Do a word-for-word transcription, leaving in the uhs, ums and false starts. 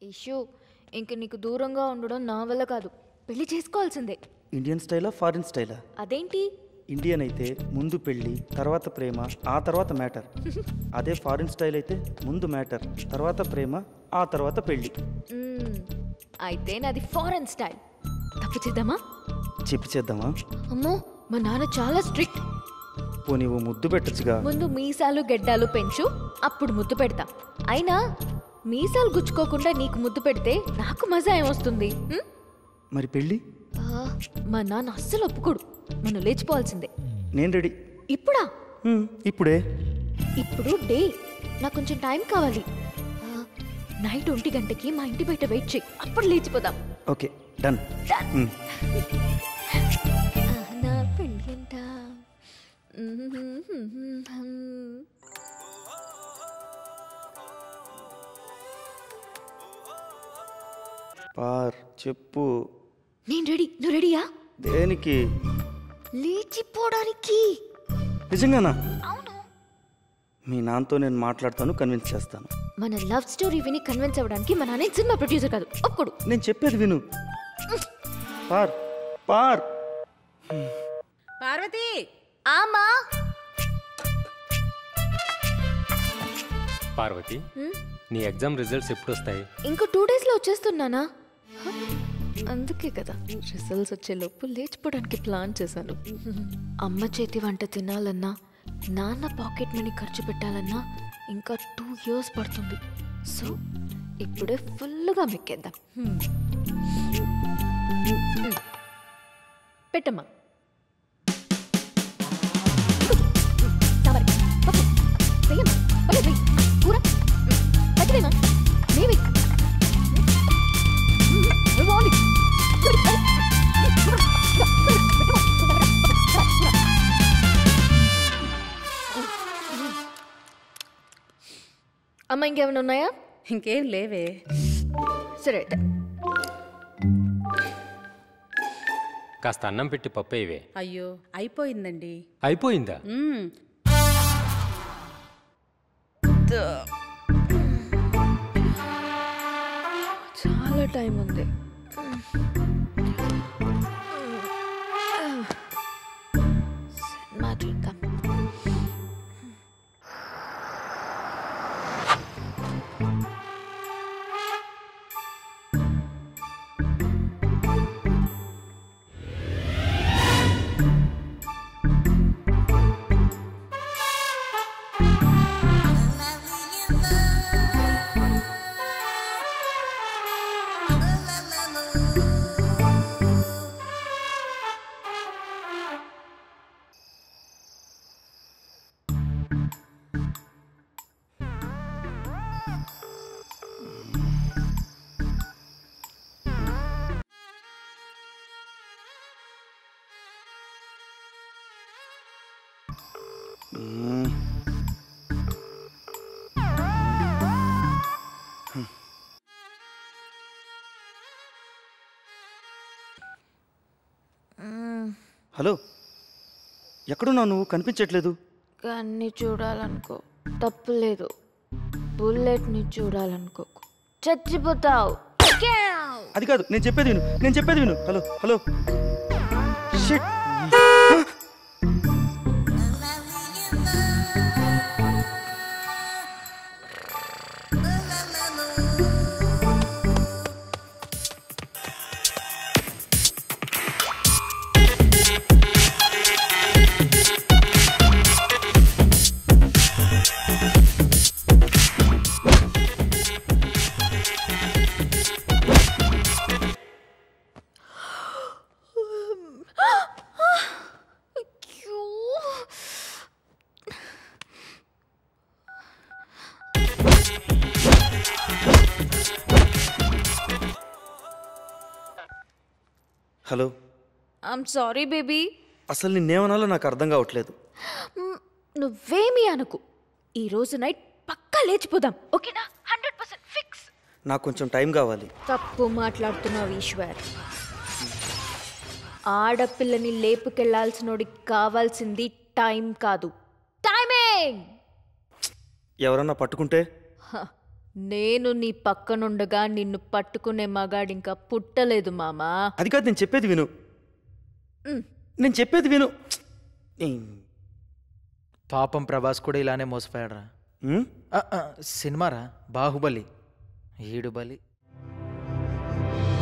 Issue ఇంక నీకు దూరంగా ఉండడం నా వల్ల కాదు, పెళ్లి చేసుకోవాల్సిందే. ఇండియన్ స్టైలా ఫారిన్ స్టైలా? అదేంటి? ఇండియన్ అయితే ముందు పెళ్ళి తర్వాత ప్రేమ ఆ తర్వాత మ్యాటర్. అదే ఫారిన్ స్టైల్ అయితే ముందు మ్యాటర్ తర్వాత ప్రేమ ఆ తర్వాత పెళ్ళి. అయితే నాది ఫారెన్ స్టైల్. తప్పు చేద్దామా? చెప్పి చేద్దామా? అమ్మో మా నాన్న చాలా స్ట్రిక్ట్. పోనీ ఓ ముద్దు పెట్టచ్చుగా. ముందు మీసాలు గెడ్డాలు పెంచు, అప్పుడు ముద్దు పెడతా. అయినా మీసాలు గుచ్చుకోకుండా నీకు ముద్దు పెడితే నాకు మజా ఏమొస్తుంది? మరి పెళ్ళి? మా నాన్న అస్సలు ఒప్పుకోడు, మనం లేచిపోవాల్సిందే. నేను రెడీ. ఇప్పుడా? ఇప్పుడే. ఇప్పుడు డే, నాకు కొంచెం టైం కావాలి. నైట్ ఒంటి గంటకి మా ఇంటి బయట వెయిట్ చేయి, అప్పుడు లేచిపోదాం. Okay done. నా పెళ్ళి అంట. పార్ చెప్పు. నేను రెడీ, నువ్వు రెడీయా? దేనికి? లేచిపోవడానికి. నిజంగానా? అవును. మీ నాన్నతో నేను మాట్లాడతాను, కన్విన్స్ చేస్తాను. మన లవ్ స్టోరీ విని కన్విన్స్ అవ్వడానికి మన నాన్న సినిమా ప్రొడ్యూసర్ కాదు, ఒప్పుకోడు. నేను చెప్పేది విను. పార్ పార్. పార్వతి. ఆమా. పార్వతి, నీ ఎగ్జామ్ రిజల్ట్స్ ఎప్పుడు వస్తాయి? ఇంకో టూ డేస్ లో వచ్చేస్తున్నానా? అందుకే కదా రిజల్ట్స్ వచ్చే లోపు లేచిపోవడానికి ప్లాన్ చేశాను. అమ్మ చేతి వంట తినాలన్నా, నాన్న పాకెట్ మనీ ఖర్చు పెట్టాలన్నా ఇంకా టూ ఇయర్స్ పడుతుంది. సో ఇప్పుడే ఫుల్గా మెక్కేద్దాం. పెట్టమ్మా. అమ్మ ఇంకేమైనా ఉన్నాయా? ఇంకేం లేవే. సరే అయితే కాస్త అన్నం పెట్టి పప్పు ఇవే. అయ్యో అయిపోయిందండి. అయిపోయిందా? చాలా టైం ఉంది. సినిమా చూద్దాం. హలో, ఎక్కడున్నావు నువ్వు? కనిపించట్లేదు. కానీ చూడాలనుకో, తప్పులేదు. బుల్లెట్ని చూడాలనుకోకు, చచ్చిపోతావు. అది కాదు, నేను చెప్పేది విను, నేను చెప్పేది విను. Hello hello. Shit. Hello. I'm sorry baby. అసలు నిన్నేమనాలో నాకు అర్థం కావట్లేదు. నువ్వేమీ అనుకు. ఈ రోజు నైట్ పక్కా లేచిపోదాం, ఓకేనా? Hundred percent fix. నాకు కొంచెం టైం కావాలి. తప్పు మాట్లాడుతున్నావు ఈశ్వర్. ఆడపిల్లని లేపుకెళ్లాల్సినోడికి కావాల్సింది టైం కాదు, టైమింగ్. ఎవరన్నా పట్టుకుంటే? నేను నీ పక్కనుండగా నిన్ను పట్టుకునే మగాడింకా పుట్టలేదు మామా. అది కాదు, నేను చెప్పేది విను. నేను చెప్పేది విను. పాపం ప్రభాస్ కూడా ఇలానే మోసపోయాడరా. ఉమ్? ఆ, ఆ, సినిమారా బాహుబలి. ఈడు బలి.